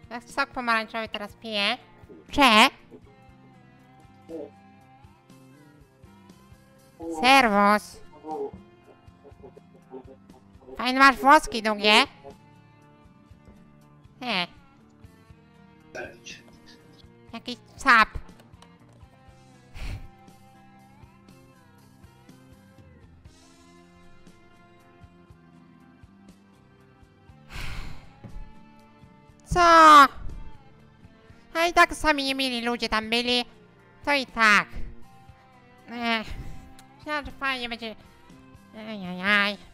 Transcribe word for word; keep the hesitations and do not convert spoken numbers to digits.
Ja sok pomarańczowy teraz piję. Cze? Serwus. Fajne masz włoski długie. He. Jakiś cap. Co? A i tak sami niemili ludzie tam byli. To i tak. Ech. Myślałem, że fajnie będzie. Ajajaj.